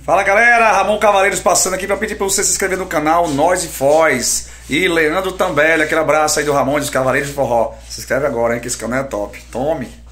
Fala galera, Ramon Cavaleiros passando aqui para pedir para você se inscrever no canal Nós e Foz. E Leandro Tambelli, aquele abraço aí do Ramon dos Cavaleiros de Forró. Se inscreve agora, hein, que esse canal é top. Tome!